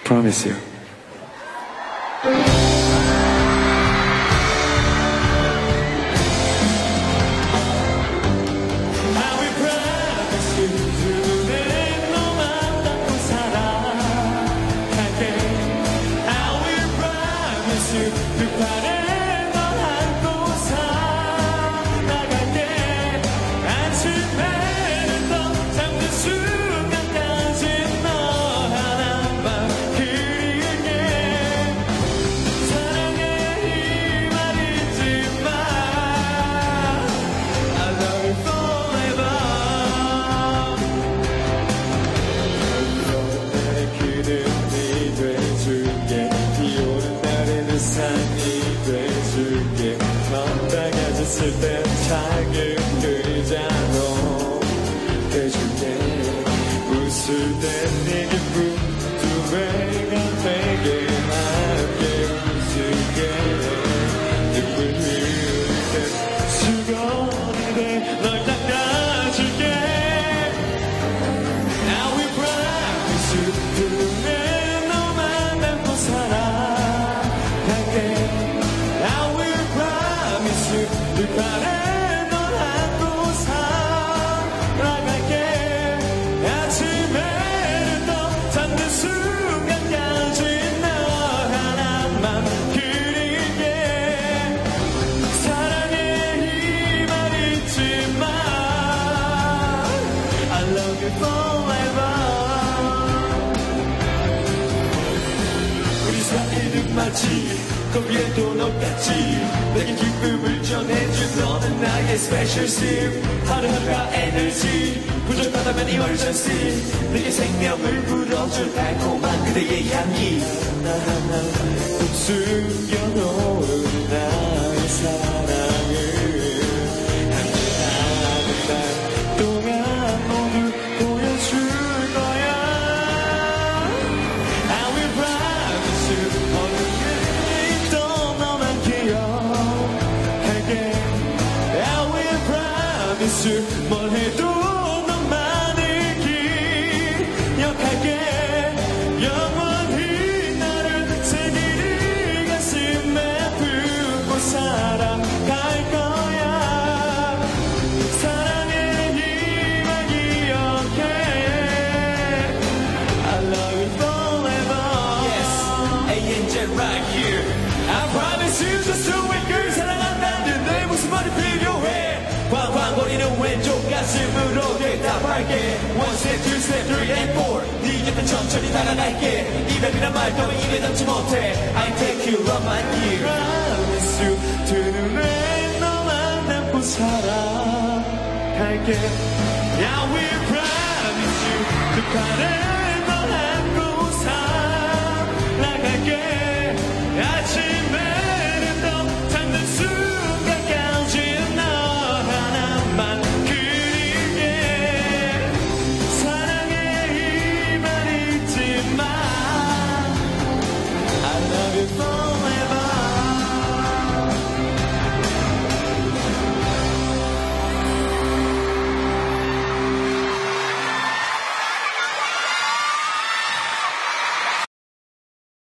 Promise you. 거기에도 너같이 내게 기쁨을 전해준 너는 나의 스페셜 심 하루하루가 에너지 부족하다면 emergency 내게 생명을 불어줄 달콤한 그대의 향기 하나하나 꼭 숨겨놓은 나의 사랑을 한순한 날 동안 모두 보여줄 거야 I will promise you 뭘 해도 너만을 기억할게 영원히 나를 새기리 가슴에 품고 살아갈 거야 사랑의 힘을 기억해 I love you forever Yes, A&J right here I promise you just to wake girl 사랑한다는 내 모습만이 필요해 광광거리는 왼쪽 가슴으로 대답할게 One step, two step, three and four 네 곁에 천천히 다가갈게 이별이란 말 따윈 입에 담지 못해 I take you on my ear Promise you 두 눈에 너만 담고 살아갈게 I will promise you 두 팔에 널 안고 살아갈게